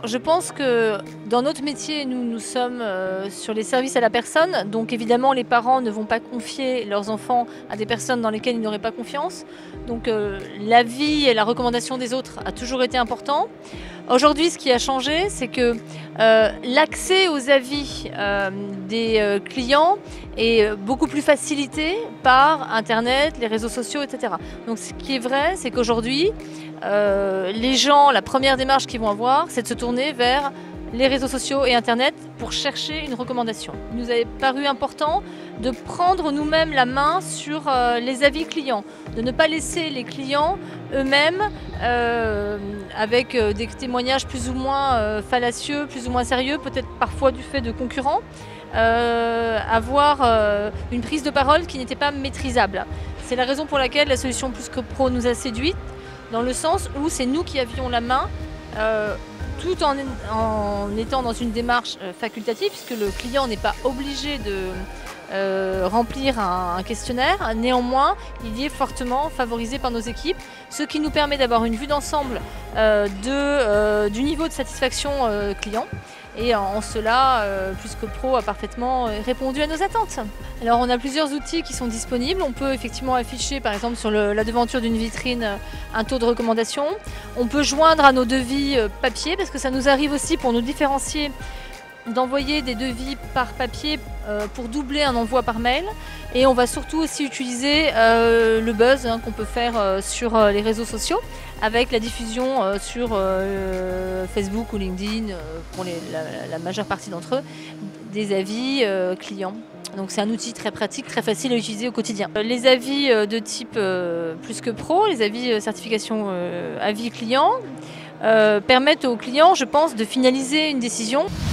je pense que dans notre métier, nous sommes sur les services à la personne. Donc évidemment, les parents ne vont pas confier leurs enfants à des personnes dans lesquelles ils n'auraient pas confiance. Donc l'avis et la recommandation des autres a toujours été important. Aujourd'hui, ce qui a changé, c'est que l'accès aux avis des clients est beaucoup plus facilité par Internet, les réseaux sociaux, etc. Donc ce qui est vrai, c'est qu'aujourd'hui, les gens, la première démarche qu'ils vont avoir, c'est de se tourner vers les réseaux sociaux et Internet pour chercher une recommandation. Il nous avait paru important de prendre nous-mêmes la main sur les avis clients, de ne pas laisser les clients eux-mêmes, avec des témoignages plus ou moins fallacieux, plus ou moins sérieux, peut-être parfois du fait de concurrents, avoir une prise de parole qui n'était pas maîtrisable. C'est la raison pour laquelle la solution Plus que Pro nous a séduite, dans le sens où c'est nous qui avions la main, tout en étant dans une démarche facultative, puisque le client n'est pas obligé de remplir un questionnaire. Néanmoins, il y est fortement favorisé par nos équipes, ce qui nous permet d'avoir une vue d'ensemble du niveau de satisfaction client. Et en cela, Plus que Pro a parfaitement répondu à nos attentes. Alors on a plusieurs outils qui sont disponibles. On peut effectivement afficher par exemple sur la devanture d'une vitrine un taux de recommandation. On peut joindre à nos devis papier, parce que ça nous arrive aussi, pour nous différencier, d'envoyer des devis par papier pour doubler un envoi par mail. Et on va surtout aussi utiliser le buzz qu'on peut faire sur les réseaux sociaux, avec la diffusion sur Facebook ou LinkedIn, pour la majeure partie d'entre eux, des avis clients. Donc c'est un outil très pratique, très facile à utiliser au quotidien. Les avis de type Plus que Pro, les avis certification avis client, permettent aux clients, je pense, de finaliser une décision.